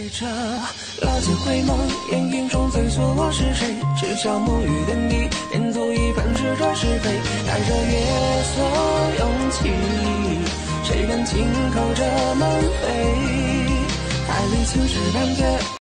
着老街回眸，烟云中追溯我是谁，只消暮雨等你，连奏一番执着是非，带着月色勇气，谁人轻叩着门扉，爱里青石板街。